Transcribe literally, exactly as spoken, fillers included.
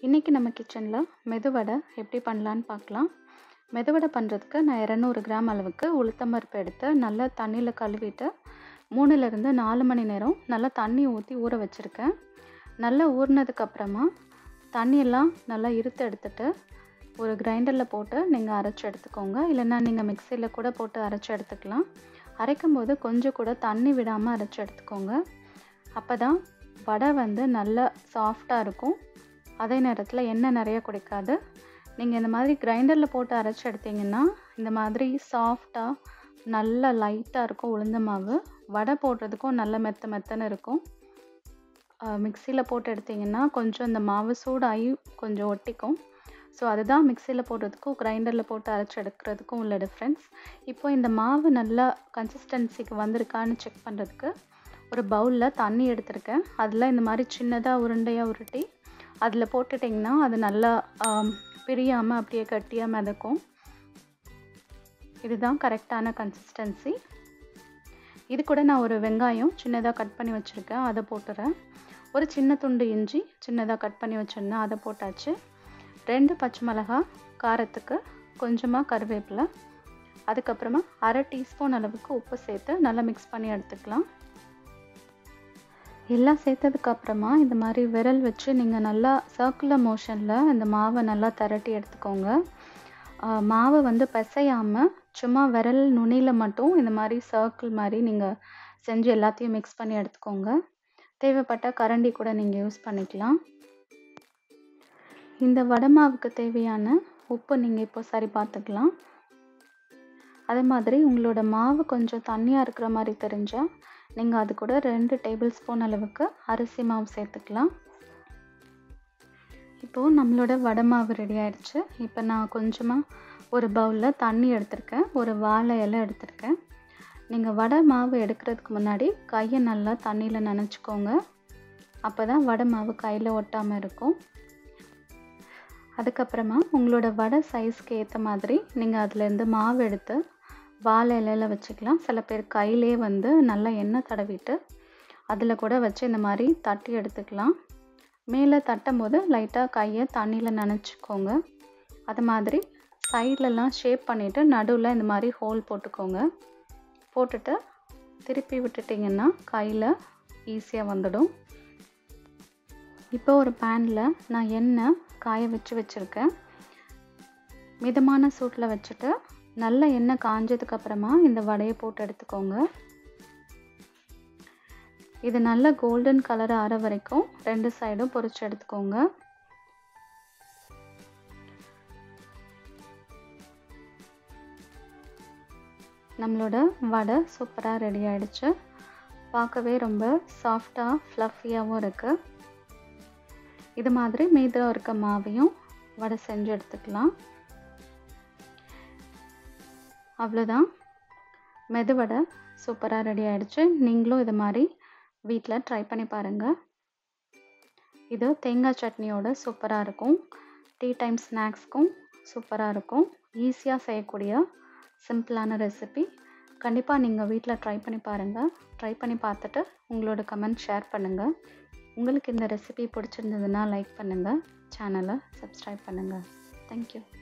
இன்றைக்கி நம்ம கிச்சனில் மெதுவடை எப்படி பண்ணலான்னு பார்க்கலாம். மெதுவடை பண்ணுறதுக்கு நான் இரநூறு கிராம் அளவுக்கு உளுத்தம்பருப்பு எடுத்து நல்லா தண்ணியில் கழுவிட்டு மூணுலேருந்து நாலு மணி நேரம் நல்லா தண்ணி ஊற்றி ஊற வச்சுருக்கேன். நல்லா ஊறினதுக்கப்புறமா தண்ணியெல்லாம் நல்லா இருத்து எடுத்துட்டு ஒரு கிரைண்டரில் போட்டு நீங்கள் அரைச்சி எடுத்துக்கோங்க. இல்லைன்னா நீங்கள் மிக்சியில் கூட போட்டு அரைச்சி எடுத்துக்கலாம். அரைக்கும் போது கொஞ்சம் கூட தண்ணி விடாமல் அரைச்சி எடுத்துக்கோங்க. அப்போ தான் வடை வந்து நல்லா சாஃப்டாக இருக்கும். அதே நேரத்தில் எண்ணெய் நிறைய குடிக்காது. நீங்கள் இந்த மாதிரி கிரைண்டரில் போட்டு அரைச்சி எடுத்திங்கன்னா இந்த மாதிரி சாஃப்டாக நல்லா லைட்டாக இருக்கும் உளுந்த மாவு. வடை போடுறதுக்கும் நல்ல மெத்த மெத்தன்னு இருக்கும். மிக்சியில் போட்டு எடுத்திங்கன்னா கொஞ்சம் இந்த மாவு சூடாகி கொஞ்சம் ஒட்டிக்கும். ஸோ அதுதான் மிக்சியில் போடுறதுக்கும் கிரைண்டரில் போட்டு அரைச்சி எடுக்கிறதுக்கும் உள்ள டிஃப்ரென்ஸ். இப்போ இந்த மாவு நல்லா கன்சிஸ்டன்சிக்கு வந்திருக்கான்னு செக் பண்ணுறதுக்கு ஒரு பவுலில் தண்ணி எடுத்திருக்கேன். அதில் இந்த மாதிரி சின்னதாக உருண்டையாக உருட்டி அதில் போட்டுட்டிங்கன்னா அது நல்லா பிரியாமல் அப்படியே கட்டியாக மிதக்கும். இதுதான் கரெக்டான கன்சிஸ்டன்சி. இது கூட நான் ஒரு வெங்காயம் சின்னதாக கட் பண்ணி வச்சுருக்கேன், அதை போட்டுறேன். ஒரு சின்ன துண்டு இஞ்சி சின்னதாக கட் பண்ணி வச்சுருந்தேன், அதை போட்டாச்சு. ரெண்டு பச்சை மிளகாய் காரத்துக்கு, கொஞ்சமாக கருவேப்பிலை, அதுக்கப்புறமா அரை டீஸ்பூன் அளவுக்கு உப்பு சேர்த்து நல்லா மிக்ஸ் பண்ணி எடுத்துக்கலாம். எல்லாம் சேர்த்ததுக்கப்புறமா இந்த மாதிரி விரல் வச்சு நீங்கள் நல்லா சர்க்குலர் மோஷனில் இந்த மாவை நல்லா திரட்டி எடுத்துக்கோங்க. மாவை வந்து பிசையாமல் சும்மா விரல் நுனியில் மட்டும் இந்த மாதிரி சர்க்கிள் மாதிரி நீங்கள் செஞ்சு எல்லாத்தையும் மிக்ஸ் பண்ணி எடுத்துக்கோங்க. தேவைப்பட்ட கரண்டி கூட நீங்கள் யூஸ் பண்ணிக்கலாம். இந்த வடை மாவுக்கு தேவையான உப்பு நீங்கள் இப்போ சரி பார்த்துக்கலாம். அதே மாதிரி உங்களோட மாவு கொஞ்சம் தண்ணியாக இருக்கிற மாதிரி தெரிஞ்சால் நீங்கள் அது கூட ரெண்டு டேபிள் ஸ்பூன் அளவுக்கு அரிசி மாவு சேர்த்துக்கலாம். இப்போது நம்மளோட வடை மாவு ரெடி ஆயிடுச்சு. இப்போ நான் கொஞ்சமாக ஒரு பவுலில் தண்ணி எடுத்திருக்கேன், ஒரு வாழை இலை எடுத்திருக்கேன். நீங்கள் வடை மாவு எடுக்கிறதுக்கு முன்னாடி கையை நல்லா தண்ணியில் நனைச்சிக்கோங்க. அப்போ தான் வடை மாவு கையில் ஒட்டாமல் இருக்கும். அதுக்கப்புறமா உங்களோட வடை சைஸ்க்கு ஏற்ற மாதிரி நீங்கள் அதுலேருந்து மாவு எடுத்து வாழை இலையில் வச்சுக்கலாம். சில பேர் கையிலே வந்து நல்லா எண்ணெய் தடவிட்டு அதில் கூட வச்சு இந்த மாதிரி தட்டி எடுத்துக்கலாம். மேலே தட்டும் போது லைட்டாக கையை தண்ணியில் நனைச்சிக்கோங்க. அது மாதிரி சைட்லலாம் ஷேப் பண்ணிவிட்டு நடுவில் இந்த மாதிரி ஹோல் போட்டுக்கோங்க. போட்டுட்டு திருப்பி விட்டுட்டிங்கன்னா கையில் ஈஸியாக வந்துடும். இப்போ ஒரு பேனில் நான் எண்ணெய் காய வச்சு வச்சுருக்கேன். மிதமான சூட்டில் வச்சுட்டு நல்ல எண்ணெய் காஞ்சதுக்கப்புறமா இந்த வடையை போட்டு எடுத்துக்கோங்க. இது நல்ல கோல்டன் கலர் ஆற வரைக்கும் ரெண்டு சைடும் பொரிச்சு எடுத்துக்கோங்க. நம்மளோட வடை சூப்பராக ரெடி ஆயிடுச்சு. பார்க்கவே ரொம்ப சாஃப்டாக ஃப்ளஃபியாகவும் இருக்குது. இது மாதிரி மீதம் இருக்க மாவையும் வடை செஞ்சு எடுத்துக்கலாம். அவ்வளோதான், மெதுவடை சூப்பராக ரெடி ஆகிடுச்சு. நீங்களும் இது மாதிரி வீட்டில் ட்ரை பண்ணி பாருங்கள். இது தேங்காய் சட்னியோட சூப்பராக இருக்கும். டீ டைம் ஸ்நாக்ஸ்க்கும் சூப்பராக இருக்கும். ஈஸியாக செய்யக்கூடிய சிம்பிளான ரெசிபி. கண்டிப்பாக நீங்கள் வீட்டில் ட்ரை பண்ணி பாருங்கள். ட்ரை பண்ணி பார்த்துட்டு உங்களோட கமெண்ட் ஷேர் பண்ணுங்கள். உங்களுக்கு இந்த ரெசிபி பிடிச்சிருந்ததுன்னா லைக் பண்ணுங்கள், சேனலை சப்ஸ்கிரைப் பண்ணுங்கள். தேங்க்யூ.